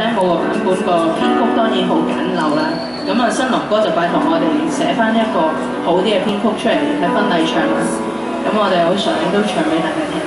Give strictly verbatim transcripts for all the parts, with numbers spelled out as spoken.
demo 個版本個編曲當然好簡陋啦。咁啊，新郎哥就拜託我哋寫翻一個好啲嘅編曲出嚟喺婚禮唱啦。咁我哋好想都唱俾大家聽。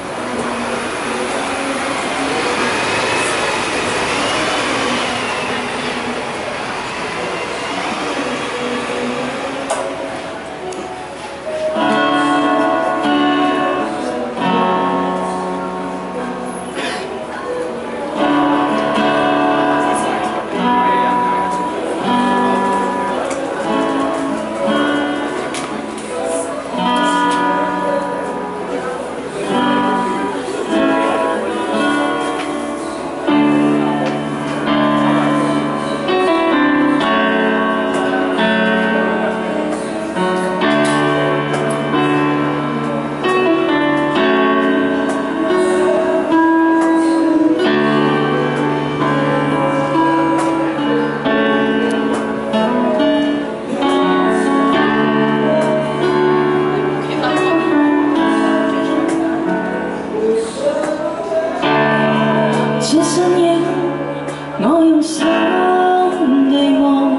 這身影，我用心地望，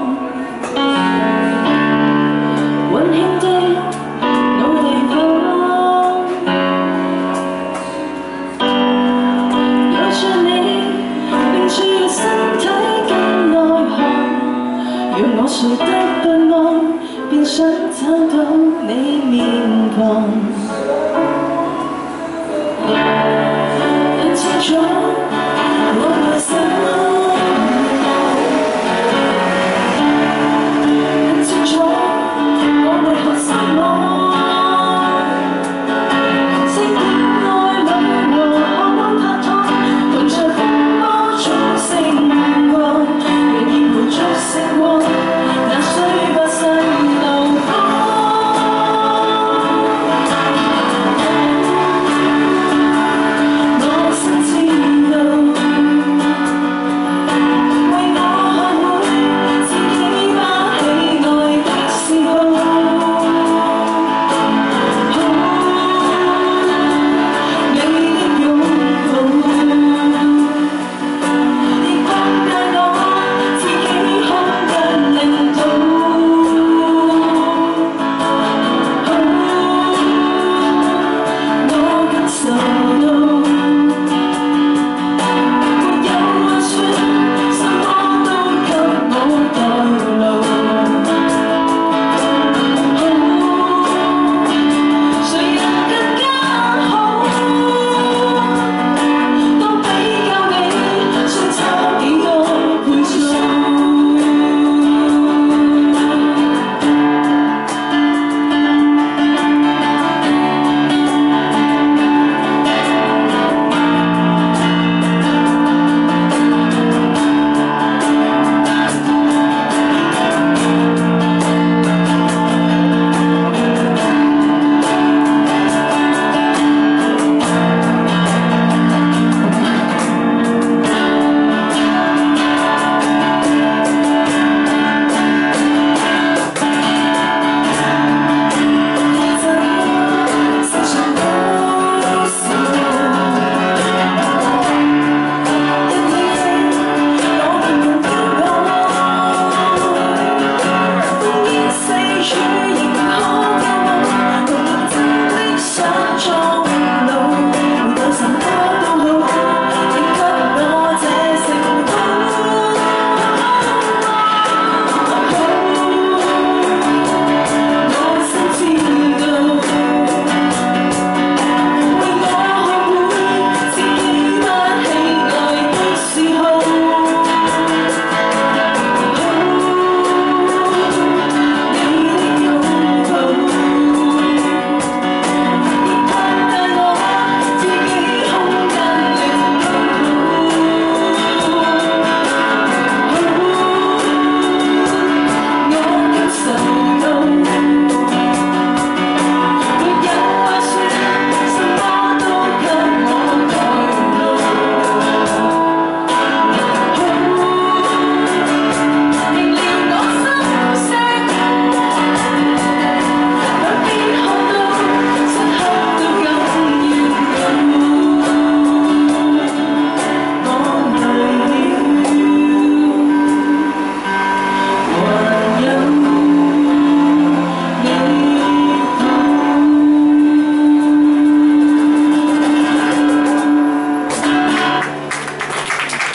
溫馨的老地方，有着你凝住嘅身體跟內涵，若我睡得不安，便想找到你面龐，很清楚。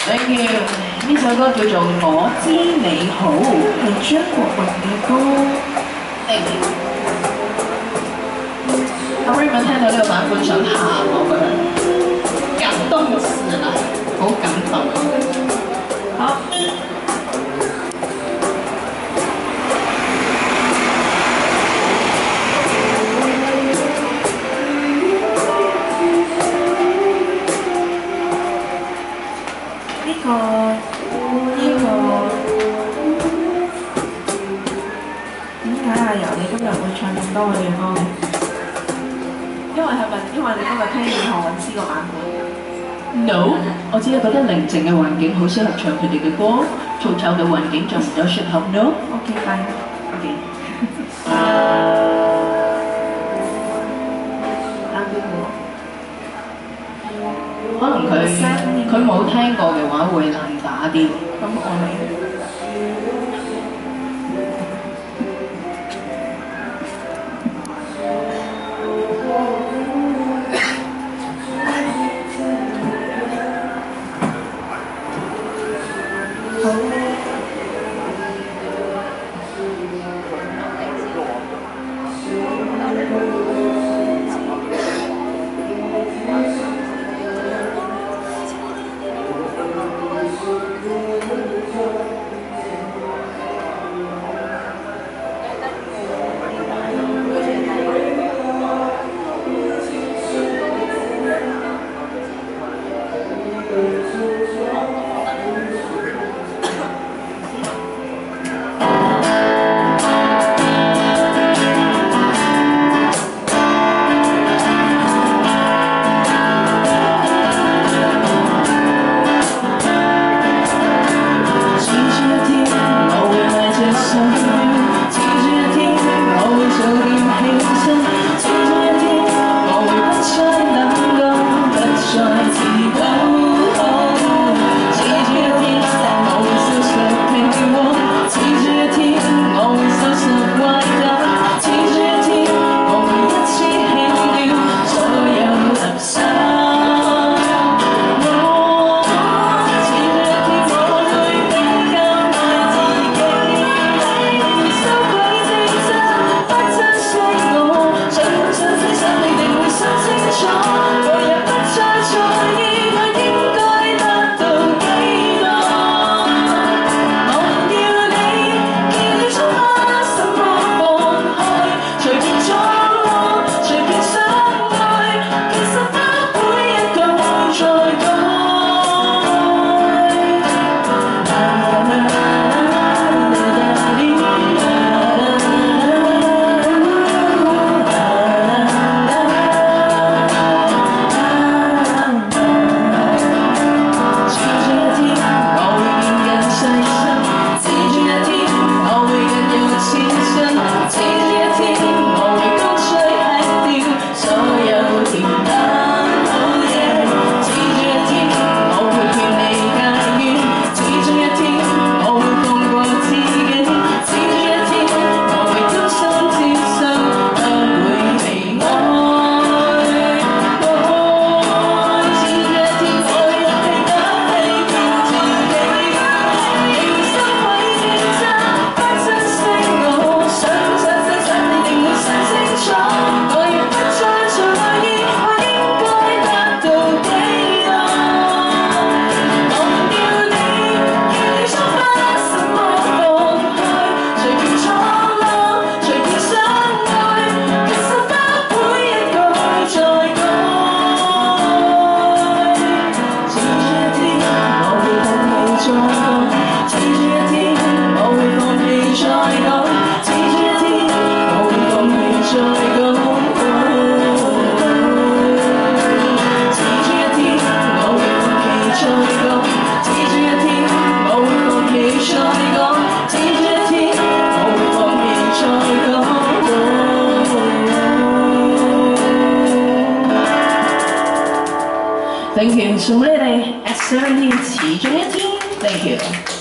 Thank you。呢首歌叫做《我知你好》，係張國榮嘅歌。Thank you。阿 Raymond 聽到呢個版本想喊我覺得，感動死啦，好感動。好。呢個呢個點解阿柔你今日會唱咁多我哋嘅歌嘅？因為係咪因為你今日聽何韻詩個版本 ？No， 我只係覺得寧靜嘅環境好適合唱佢哋嘅歌，嘈吵嘅環境就唔多適合。No，OK fine，OK。可能佢佢冇聽過嘅話會難打啲。咁我明。Thank you，送俾你哋 At Seventeen 始終一天 ，Thank you。